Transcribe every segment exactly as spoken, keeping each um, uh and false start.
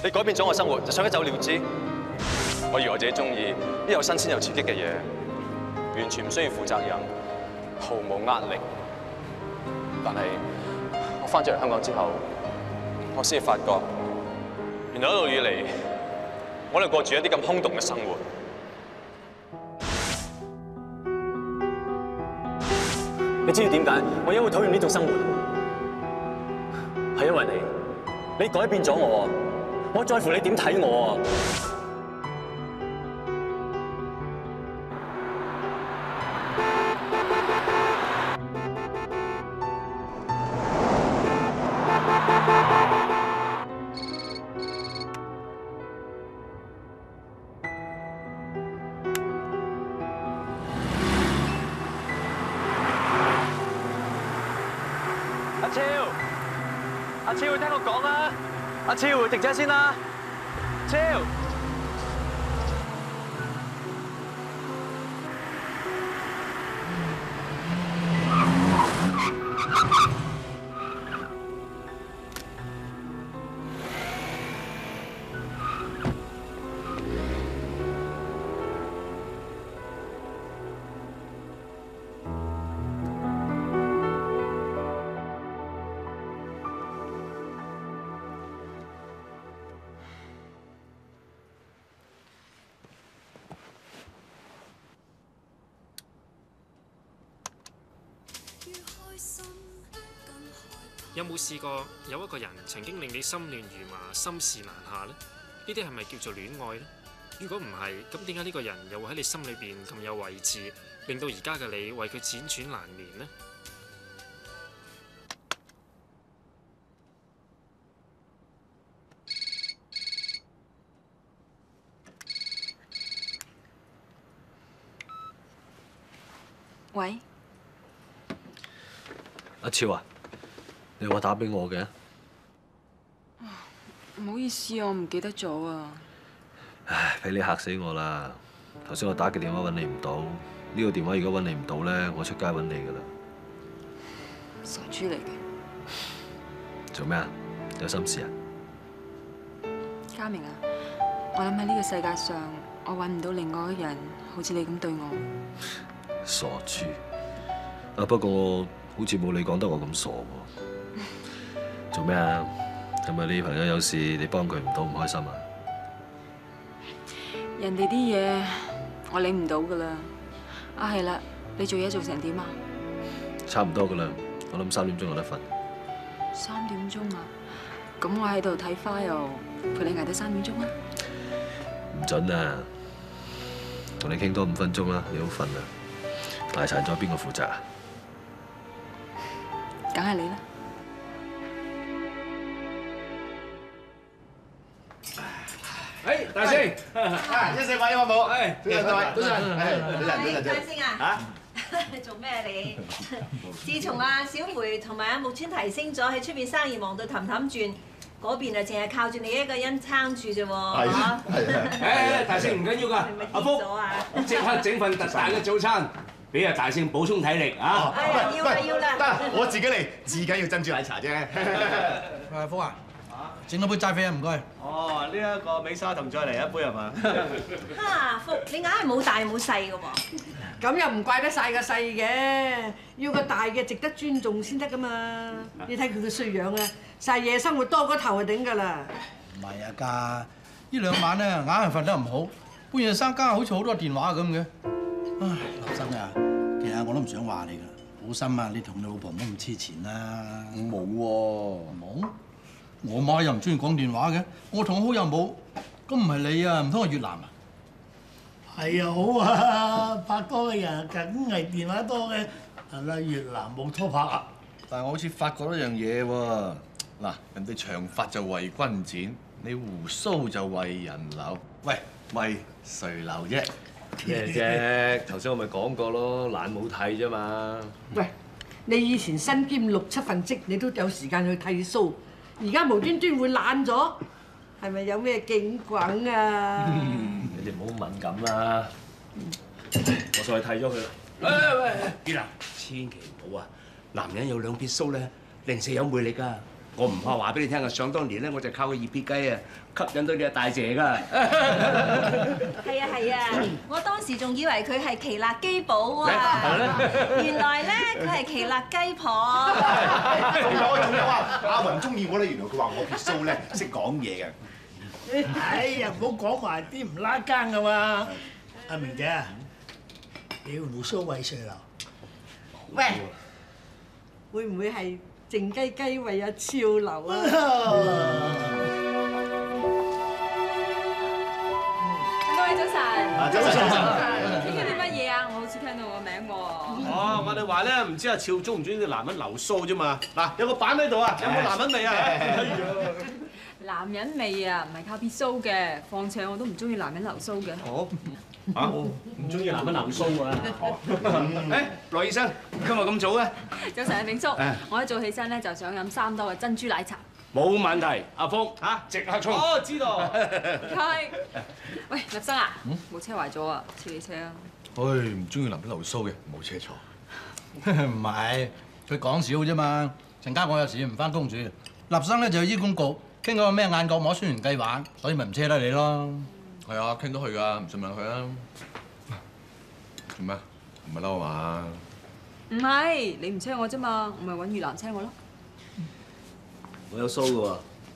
你改變咗我生活，就想一走了之。我以為我自己中意啲有新鮮有刺激嘅嘢，完全唔需要負責任，毫無壓力。但係我翻咗嚟香港之後，我先至發覺，原來一路以嚟，我哋過住一啲咁空洞嘅生活。你知唔知點解我因為討厭呢種生活？係因為你，你改變咗我，我在乎你點睇我啊！阿超，阿超，聽我講啊！阿超，停車先啦，超。 有冇試過有一個人曾經令你心亂如麻、心事難下呢？呢啲係咪叫做戀愛呢？如果唔係，咁點解呢個人又會喺你心裏邊咁有位置，令到而家嘅你為佢輾轉難眠呢？ 喂， 阿超啊！你話打俾我嘅？ 唔好意思啊，我唔記得咗啊。 唉，俾你嚇死我啦！頭先我打嘅電話揾你唔到，呢個電話如果揾你唔到咧，我出街揾你噶啦。 傻豬嚟嘅。 做咩啊？有心事啊？ 嘉明啊，我諗喺呢個世界上，我揾唔到另外一個人好似你咁對我。 傻豬！啊，不過我好似冇你講得我咁傻喎。做咩啊？係咪你朋友有事，你幫佢唔到，唔開心啊？ 人哋啲嘢我理唔到噶啦。啊係啦，你做嘢做成點啊？ 差唔多噶啦，我諗三點鐘有得瞓。 三點鐘啊？咁我喺度睇 file，陪你捱到三點鐘啊？ 唔準啊！同你傾多五分鐘啦，你好瞓啊！大殘咗邊個負責啊？ 梗係你啦。 誒，大聲！ 啊，一四八一我冇。 誒， 早晨各位，早晨，早晨，早晨， 大聲啊！嚇，做咩你？自從阿小梅同埋阿木村提升咗，喺出邊生意忙到氹氹轉，嗰邊啊淨係靠住你一個人撐住啫喎。係啊，係啊。誒，大聲唔緊要㗎，阿福，即刻整份特大嘅早餐，俾阿大聲補充體力啊！ 係啊，要啦要啦。 得，我自己嚟，自己要珍珠奶茶啫。 阿福啊！整多杯齋啡啊，唔該。 哦，呢一個美沙同再嚟一杯係嘛？ 哈，福，你硬係冇大冇細㗎喎。 咁又唔怪得晒個細嘅，要個大嘅值得尊重先得㗎嘛。你睇佢嘅衰樣啊，晒夜生活多過頭就頂㗎啦。 唔係啊，家呢兩晚咧硬係瞓得唔好，半夜三更好似好多電話咁嘅。唉，劉生啊，其實我都唔想話你㗎，好心啊，你同你老婆唔好咁黐纏啦。 我冇喎， 冇。我媽又唔中意講電話嘅，我同我好友冇，咁唔係你啊？唔通係越南啊？ 係啊，好啊，拍拖嘅人梗係電話多嘅，係啦，越南冇拖拍啊。 但係我好似發覺一樣嘢喎，嗱，人哋長髮就為君剪，你胡鬚就為人留，喂，為誰留啫？ 咩啫？頭先我咪講過咯，懶冇睇啫嘛。 喂，你以前身兼六七份職，你都有時間去剃鬚。而家無端端會懶咗，係咪有咩警滾啊？ 你哋唔好敏感啦，我上去剃咗佢啦。 喂喂喂，邊啊？千祈唔好啊！男人有兩撇鬚咧，零舍有魅力㗎。 我唔怕話俾你聽啊！想當年咧，我就靠個熱撇雞啊，吸引到你阿大姐㗎。 係啊係啊，我當時仲以為佢係奇辣基寶啊，原來咧佢係奇辣雞婆。 仲有仲有啊！阿雲中意我咧，原來佢話我撇須咧識講嘢嘅。 哎呀，唔好講埋啲唔拉更㗎嘛！阿明姐啊，你胡鬚為誰流？ 喂，會唔會係靜雞雞為阿超流啊？ 各位早晨。 早晨早晨。 傾緊啲乜嘢啊？我好似聽到個名喎。 哦，我哋話咧，唔知阿超中唔中意啲男人留須啫嘛？嗱，有個板喺度啊，有冇男人味啊？ 男人味啊，唔係靠撇須嘅，況且我都唔中意男人留須嘅。 哦，嚇，唔中意男人留須啊？誒，羅醫生，今日咁早嘅？ 早晨啊，炳叔，我一早起身咧就想飲三多嘅珍珠奶茶。 冇問題，阿峰嚇，即刻沖。哦，知道。 係。喂，立生啊，部車壞咗啊，車你車啊。 唉，唔中意男人留須嘅，冇車坐。 唔係，佢講笑啫嘛。陣間我有時唔翻工住，立生咧就去醫管局傾嗰個咩眼角膜宣傳計劃，所以咪唔車得你咯。 係啊，傾到去㗎，唔信問佢啊。做咩？唔係嬲嘛？ 唔係，你唔車我啫嘛，我咪揾越南車我咯。 我有須㗎喎。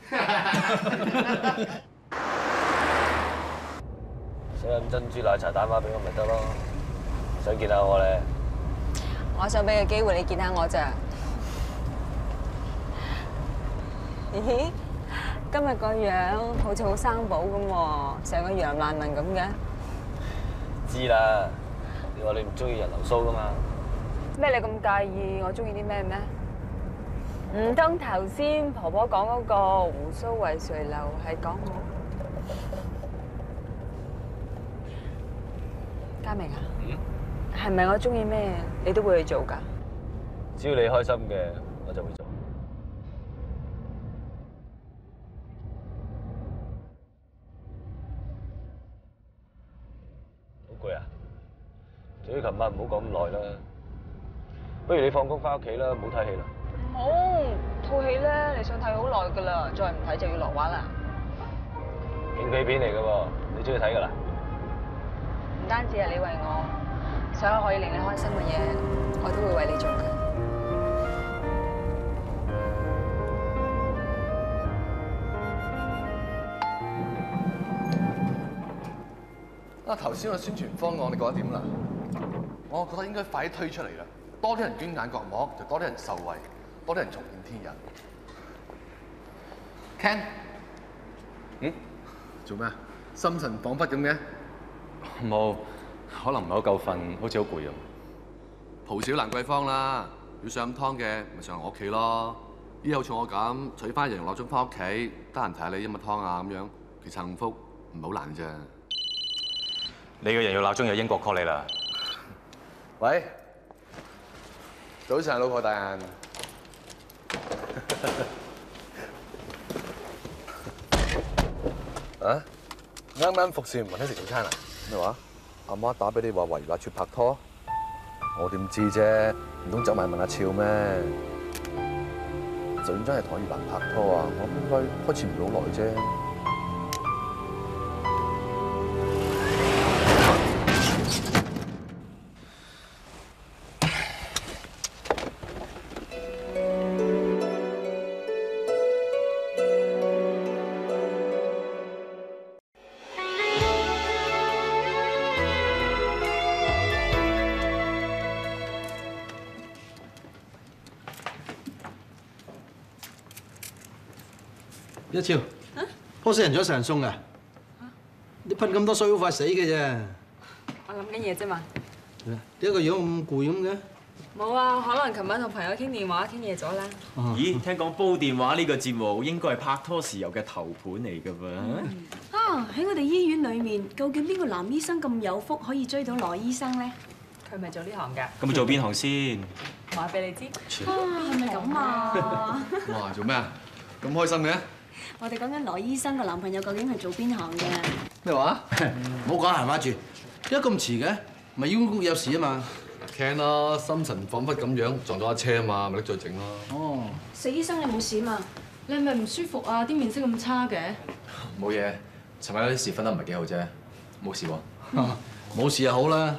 想飲珍珠奶茶打電話俾我咪得咯。想見下我咧？ 我想俾個機會你見下我咋。咦？今日個樣好似好生寶咁喎，成個洋難民咁嘅。 知啦，你話你唔中意人留須㗎嘛？ 咩你咁介意我中意啲咩咩？唔通頭先婆婆講嗰個胡鬚為誰流係講我？嘉明啊，係咪我中意咩你都會去做㗎？ 只要你開心嘅，我就會做。好攰啊！至於琴晚唔好講咁耐啦，不如你放工翻屋企啦，唔好睇戲啦。 唔好，套戲咧你想睇好耐㗎啦，再唔睇就要落畫啦。 警匪片嚟㗎喎，你中意睇㗎啦？ 唔單止係你為我，所有可以令你開心嘅嘢，我都會為你做嘅。 啊，頭先個宣傳方案你覺得點啦？我覺得應該快啲推出嚟啦，多啲人捐眼角膜，就多啲人受惠，多啲人重見天日。Ken，嗯，做咩啊？心神恍惚咁嘅？ 冇，可能唔係好夠瞓，好似好攰咁。 蒲少蘭桂坊啦，要上湯嘅咪上我屋企咯。以後似我咁取翻人落鐘翻屋企，得閒睇下你飲乜湯啊咁樣，其實幸福唔係好難啫。 你個人要鬧鐘有英國 call 你啦。 喂，早晨，老婆大人。啊？啱啱服侍唔揾你食早餐啊？咩話？阿媽打俾你話圍阿超拍拖？我點知啫？唔通走埋問阿超咩？就算真係同阿月蘭拍拖啊，我應該開始唔到耐啫。 一超，波死人咗成人送㗎，你噴咁多水好快死嘅啫。 我諗緊嘢啫嘛。 點解個樣咁攰咁嘅？ 冇啊，可能琴晚同朋友傾電話傾夜咗啦。 咦，聽講煲電話呢個節目應該係拍拖時有嘅頭盤嚟㗎噃。 啊！喺我哋醫院裡面，究竟邊個男醫生咁有福可以追到羅醫生咧？ 佢咪做呢行㗎？ 咁做邊行先？ 話俾你知。 啊，係咪咁啊？ 哇！做咩啊？咁開心嘅？ 我哋講緊羅醫生個男朋友究竟係做邊行嘅？ 咩話？ 唔好講閒話住，點解咁遲嘅？咪醫管局有事啊嘛。 Can 啦，心神恍惚咁樣撞到架車啊嘛，咪拎再整咯。 哦， 石醫生，你冇事嘛？你係咪唔舒服啊？啲面色咁差嘅。 冇嘢，尋日有啲事瞓得唔係幾好啫，冇事喎。 冇事就好啦。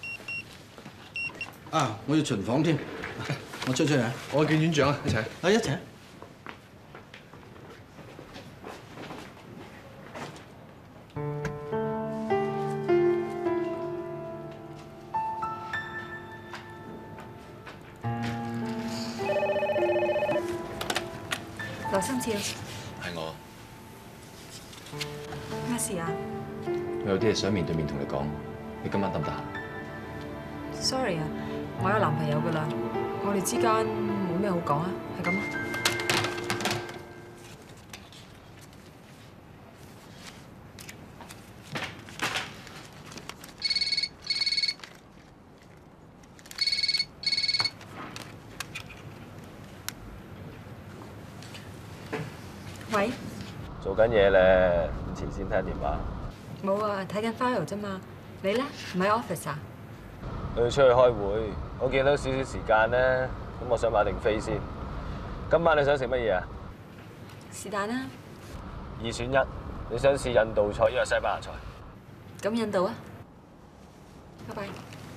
啊，我要巡房添，我出出嚟。 我見院長啊，一齊。 啊，一齊。 劉心照， 係我， 咩事啊我有啲嘢想面對面同你講，你今晚得唔得閒 ？Sorry 啊，我有男朋友噶啦，我哋之間冇咩好講啊，係咁啊。喂， 做緊嘢咧，咁遲先聽電話。 冇啊，睇緊 file 啫嘛。你咧，唔喺 office 啊？ 我要出去開會，我見到少少時間咧，咁我想買定飛先。今晚你想食乜嘢啊？ 是但啦。 二選一，你想試印度菜抑或西班牙菜？ 咁印度啊。拜拜。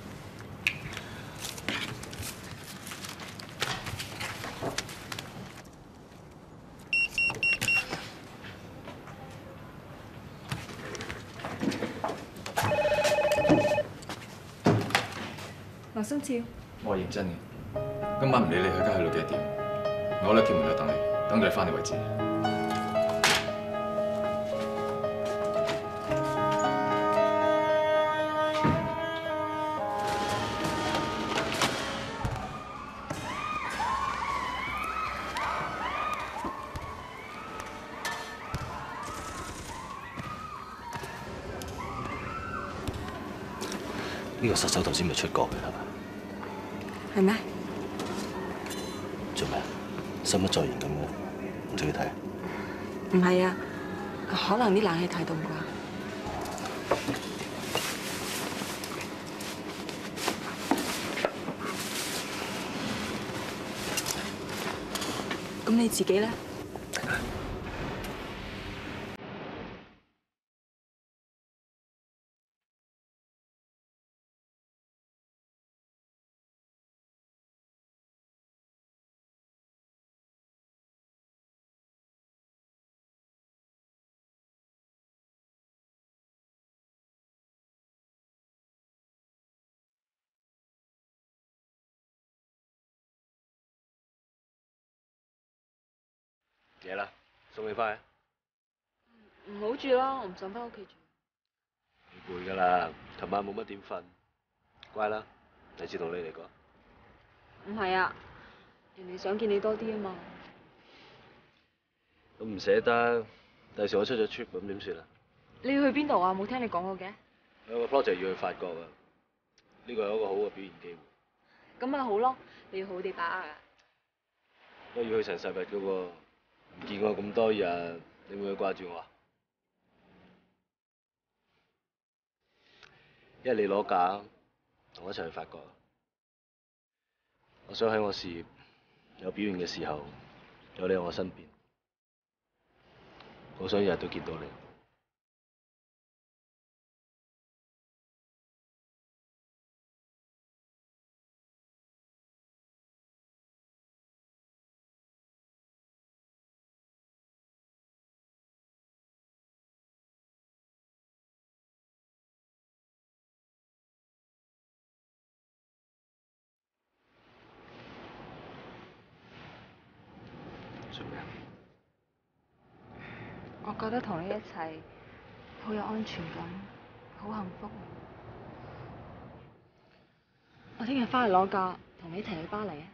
劉心照， 我係認真嘅，今晚唔理你去街去到幾多點，我喺屋企門口等你，等到你翻嚟為止。 呢個殺手頭先咪出過嘅係嘛？ 係咩？ 做咩？心不在焉咁嘅，唔使去睇。 唔係啊，可能啲冷氣太凍啩。咁你自己咧？ 嘢啦，送你翻去。 唔好住啦，我唔想翻屋企住。 你攰㗎啦，琴晚冇乜點瞓，乖啦，第次同你嚟過。 唔係啊，人哋想見你多啲啊嘛。 咁唔捨得，第時我出咗 trip 咁點算啊？ 你要去邊度啊？冇聽你講過嘅。 有個 project 要去法國啊，呢個係一個好嘅表現機會。 咁咪好咯，你要好好地把握啊。 我要去成十日㗎喎。唔見我咁多日，你會唔會掛住我啊？一係你攞假，同我一齊去法國。我想喺我事業有表現嘅時候，有你喺我身邊。我想日日都見到你。 我覺得同你一齊好有安全感，好幸福。我聽日翻嚟攞假，同你一齊去巴黎啊！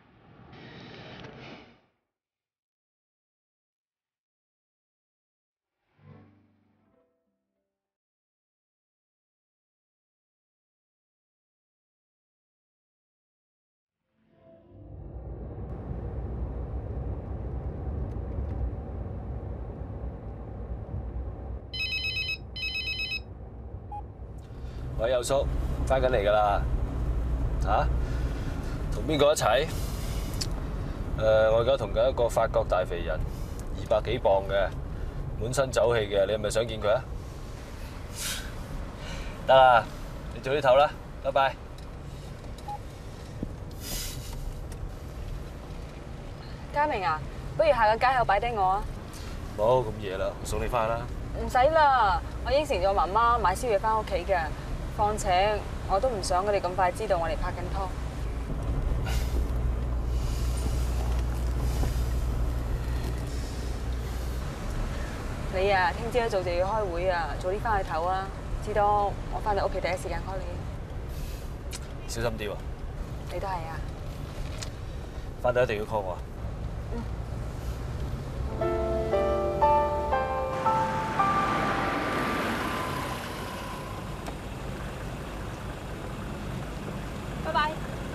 喂，佑叔，翻緊嚟㗎啦， 嚇？同邊個一齊？誒，我而家同緊一個法國大肥人，二百幾磅嘅，滿身酒氣嘅，你係咪想見佢啊？得啦，你早啲唞啦，拜拜。 嘉明啊，不如下個街口擺低我啊！ 冇咁夜啦，我送你翻啦。 唔使啦，我應承咗媽媽買宵夜翻屋企嘅。況且我都唔想佢哋咁快知道我哋拍緊拖。你啊，聽朝一早就要開會啊，早啲翻去唞啊！至多我翻到屋企第一時間 call 你。 小心啲喎。 你都係啊。 翻到一定要 call 我啊！ 拜拜。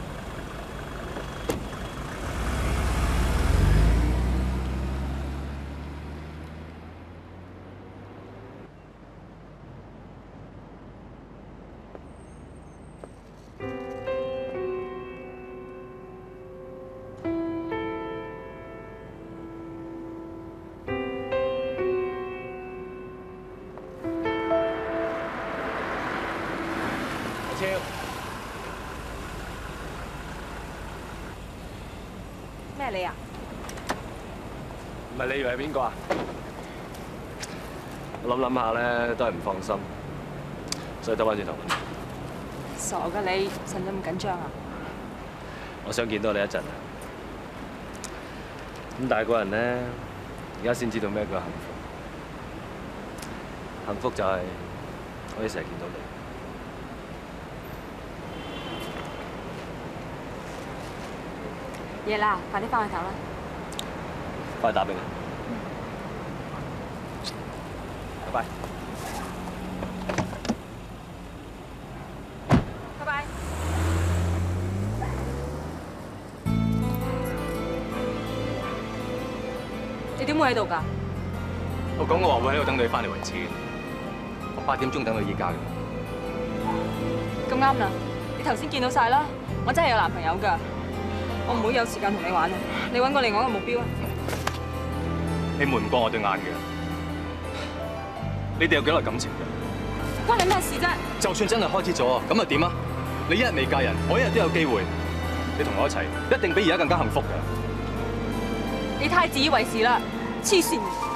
超。 咩你啊？ 唔係你以為係邊個啊？我諗諗下咧，都係唔放心，所以兜翻轉頭。 傻噶你，使唔使咁緊張啊？ 我想見到你一陣啊！咁大個人咧，而家先知道咩叫幸福。幸福就係可以成日見到你。 夜啦，快啲翻去唞啦。 快打俾我。拜拜。 拜拜。你點會喺度㗎？ 我講過話會喺度等你翻嚟為止。我八點鐘等到依家嘅。 咁啱啦，你頭先見到晒啦，我真係有男朋友㗎。我唔會有時間同你玩啊！你揾個另外一個目標啊！ 你瞞唔過我對眼嘅。你哋有幾耐感情嘅？ 關你咩事啫？ 就算真係開始咗，咁又點啊？你一日未嫁人，我一日都有機會。你同我一齊，一定比而家更加幸福嘅。 你太自以為是啦，黐線！